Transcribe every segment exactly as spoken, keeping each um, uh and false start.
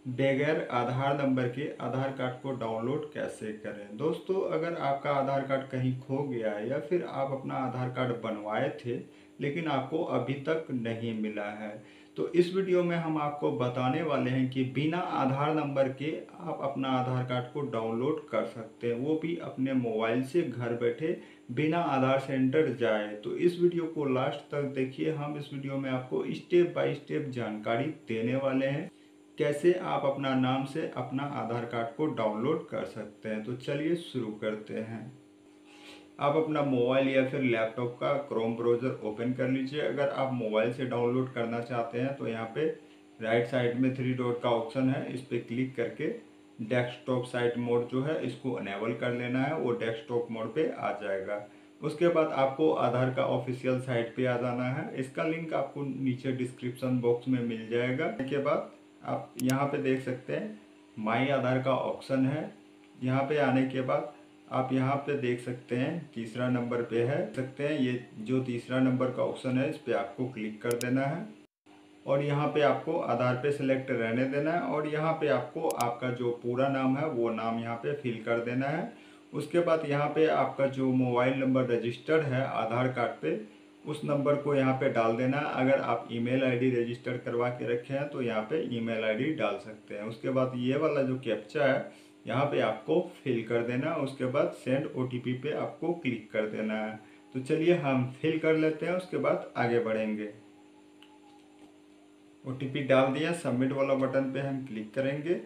बगैर आधार नंबर के आधार कार्ड को डाउनलोड कैसे करें। दोस्तों, अगर आपका आधार कार्ड कहीं खो गया है या फिर आप अपना आधार कार्ड बनवाए थे लेकिन आपको अभी तक नहीं मिला है, तो इस वीडियो में हम आपको बताने वाले हैं कि बिना आधार नंबर के आप अपना आधार कार्ड को डाउनलोड कर सकते हैं, वो भी अपने मोबाइल से घर बैठे बिना आधार सेंटर जाए। तो इस वीडियो को लास्ट तक देखिए। हम इस वीडियो में आपको स्टेप बाय स्टेप जानकारी देने वाले हैं कैसे आप अपना नाम से अपना आधार कार्ड को डाउनलोड कर सकते हैं। तो चलिए शुरू करते हैं। आप अपना मोबाइल या फिर लैपटॉप का क्रोम ब्राउज़र ओपन कर लीजिए। अगर आप मोबाइल से डाउनलोड करना चाहते हैं तो यहाँ पे राइट साइड में थ्री डॉट का ऑप्शन है, इस पर क्लिक करके डेस्कटॉप साइट मोड जो है इसको अनेबल कर लेना है, वो डेस्कटॉप मोड पे आ जाएगा। उसके बाद आपको आधार का ऑफिशियल साइट पे आ जाना है। इसका लिंक आपको नीचे डिस्क्रिप्शन बॉक्स में मिल जाएगा। इसके बाद आप यहाँ पे देख सकते हैं माई आधार का ऑप्शन है। यहाँ पे आने के बाद आप यहाँ पे देख सकते हैं तीसरा नंबर पे है सकते हैं ये जो तीसरा नंबर का ऑप्शन है, इस पे आपको क्लिक कर देना है और यहाँ पे आपको आधार पे सिलेक्ट रहने देना है और यहाँ पे आपको आपका जो पूरा नाम है वो नाम यहाँ पे फिल कर देना है। उसके बाद यहाँ पे आपका जो मोबाइल नंबर रजिस्टर्ड है आधार कार्ड पे, उस नंबर को यहाँ पे डाल देना है। अगर आप ईमेल आईडी रजिस्टर करवा के रखे हैं तो यहाँ पे ईमेल आईडी डाल सकते हैं। उसके बाद ये वाला जो कैप्चा है यहाँ पे आपको फिल कर देना है। उसके बाद सेंड ओटीपी पे आपको क्लिक कर देना है। तो चलिए हम फिल कर लेते हैं, उसके बाद आगे बढ़ेंगे। ओटीपी डाल दिया, सबमिट वाला बटन पे हम क्लिक करेंगे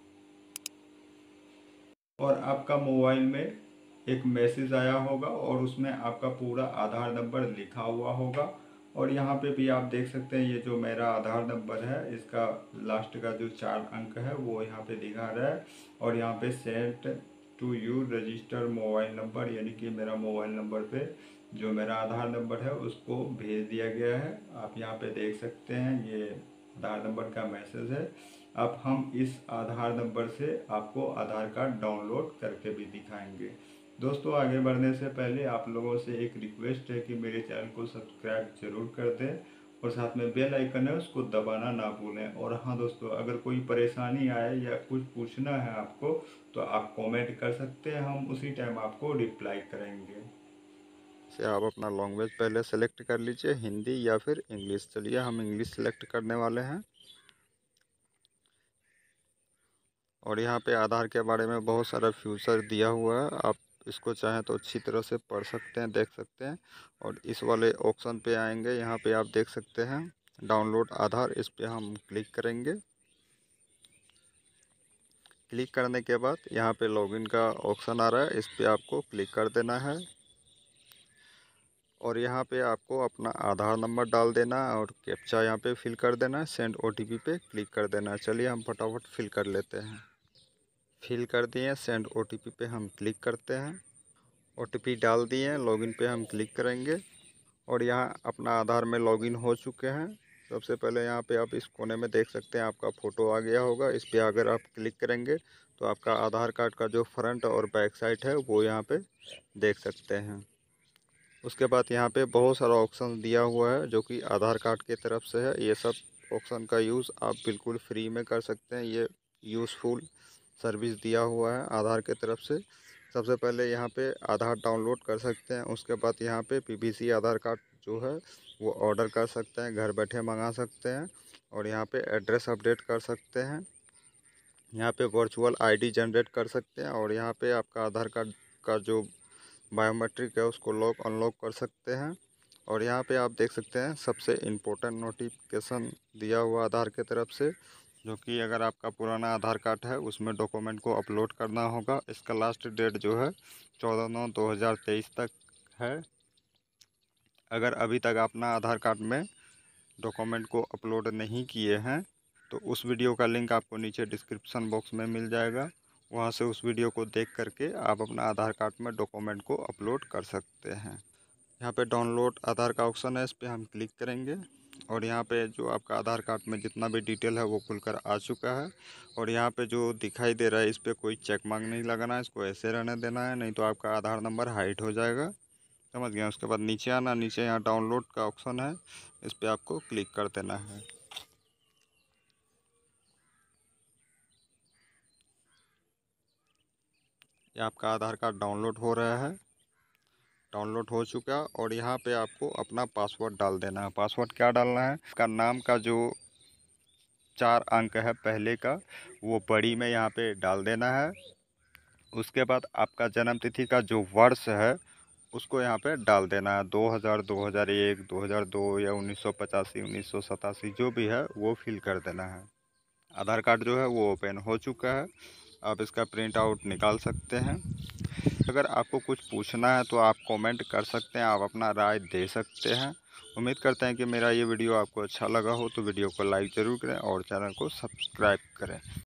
और आपका मोबाइल में एक मैसेज आया होगा और उसमें आपका पूरा आधार नंबर लिखा हुआ होगा। और यहाँ पे भी आप देख सकते हैं ये जो मेरा आधार नंबर है इसका लास्ट का जो चार अंक है वो यहाँ पे दिखा रहा है और यहाँ पे sent to you register mobile number, यानी कि मेरा मोबाइल नंबर पे जो मेरा आधार नंबर है उसको भेज दिया गया है। आप यहाँ पे देख सकते हैं ये आधार नंबर का मैसेज है। अब हम इस आधार नंबर से आपको आधार कार्ड डाउनलोड करके भी दिखाएंगे। दोस्तों, आगे बढ़ने से पहले आप लोगों से एक रिक्वेस्ट है कि मेरे चैनल को सब्सक्राइब जरूर कर दें और साथ में बेल आइकन है उसको दबाना ना भूलें। और हाँ दोस्तों, अगर कोई परेशानी आए या कुछ पूछना है आपको तो आप कमेंट कर सकते हैं, हम उसी टाइम आपको रिप्लाई करेंगे। से आप अपना लैंग्वेज पहले सेलेक्ट कर लीजिए, हिंदी या फिर इंग्लिश। चलिए हम इंग्लिश सेलेक्ट करने वाले हैं। और यहाँ पे आधार के बारे में बहुत सारा फ्यूचर दिया हुआ है, आप इसको चाहें तो अच्छी तरह से पढ़ सकते हैं, देख सकते हैं। और इस वाले ऑप्शन पे आएंगे, यहाँ पे आप देख सकते हैं डाउनलोड आधार, इस पे हम क्लिक करेंगे। क्लिक करने के बाद यहाँ पे लॉगिन का ऑप्शन आ रहा है, इस पे आपको क्लिक कर देना है और यहाँ पे आपको अपना आधार नंबर डाल देना है और कैप्चा यहाँ पे फिल कर देना है। सेंड ओटीपी पे क्लिक कर देना है। चलिए हम फटाफट फिल कर लेते हैं। फिल कर दिए, सेंड ओटीपी पे हम क्लिक करते हैं। ओटीपी डाल दिए, लॉगिन पे हम क्लिक करेंगे और यहाँ अपना आधार में लॉगिन हो चुके हैं। सबसे पहले यहाँ पे आप इस कोने में देख सकते हैं आपका फ़ोटो आ गया होगा, इस पर अगर आप क्लिक करेंगे तो आपका आधार कार्ड का जो फ्रंट और बैक साइड है वो यहाँ पे देख सकते हैं। उसके बाद यहाँ पे बहुत सारा ऑप्शन दिया हुआ है जो कि आधार कार्ड की तरफ से है। ये सब ऑप्शन का यूज़ आप बिल्कुल फ्री में कर सकते हैं, ये यूज़फुल सर्विस दिया हुआ है आधार के तरफ से। सबसे पहले यहाँ पे आधार डाउनलोड कर सकते हैं, उसके बाद यहाँ पे पीवीसी आधार कार्ड जो है वो ऑर्डर कर सकते हैं, घर बैठे मंगा सकते हैं। और यहाँ पे एड्रेस अपडेट कर सकते हैं, यहाँ पे वर्चुअल आईडी जनरेट कर सकते हैं और यहाँ पे आपका आधार कार्ड का जो बायोमेट्रिक है उसको लॉक अनलॉक कर सकते हैं। और यहाँ पे आप देख सकते हैं सबसे इम्पोर्टेंट नोटिफिकेशन दिया हुआ आधार के तरफ से, जो कि अगर आपका पुराना आधार कार्ड है उसमें डॉक्यूमेंट को अपलोड करना होगा। इसका लास्ट डेट जो है चौदह नौ दो हज़ार तेईस तक है। अगर अभी तक अपना आधार कार्ड में डॉक्यूमेंट को अपलोड नहीं किए हैं तो उस वीडियो का लिंक आपको नीचे डिस्क्रिप्शन बॉक्स में मिल जाएगा, वहां से उस वीडियो को देख करके आप अपना आधार कार्ड में डॉक्यूमेंट को अपलोड कर सकते हैं। यहाँ पे डाउनलोड आधार का ऑप्शन है, इस पर हम क्लिक करेंगे और यहाँ पे जो आपका आधार कार्ड में जितना भी डिटेल है वो खुलकर आ चुका है। और यहाँ पे जो दिखाई दे रहा है इस पर कोई चेक मार्क नहीं लगाना है, इसको ऐसे रहने देना है, नहीं तो आपका आधार नंबर हाइड हो जाएगा। समझ गया। उसके बाद नीचे आना, नीचे यहाँ डाउनलोड का ऑप्शन है, इस पर आपको क्लिक कर देना है। ये आपका आधार कार्ड डाउनलोड हो रहा है, डाउनलोड हो चुका है। और यहाँ पे आपको अपना पासवर्ड डाल देना है। पासवर्ड क्या डालना है, आपका नाम का जो चार अंक है पहले का, वो बड़ी में यहाँ पे डाल देना है। उसके बाद आपका जन्म तिथि का जो वर्ष है उसको यहाँ पे डाल देना है, दो हज़ार, दो हज़ार एक, दो हज़ार दो या उन्नीस सौ पचासी, उन्नीस सौ सतासी जो भी है वो फिल कर देना है। आधार कार्ड जो है वो ओपन हो चुका है, आप इसका प्रिंट आउट निकाल सकते हैं। अगर आपको कुछ पूछना है तो आप कमेंट कर सकते हैं, आप अपना राय दे सकते हैं। उम्मीद करते हैं कि मेरा ये वीडियो आपको अच्छा लगा हो, तो वीडियो को लाइक ज़रूर करें और चैनल को सब्सक्राइब करें।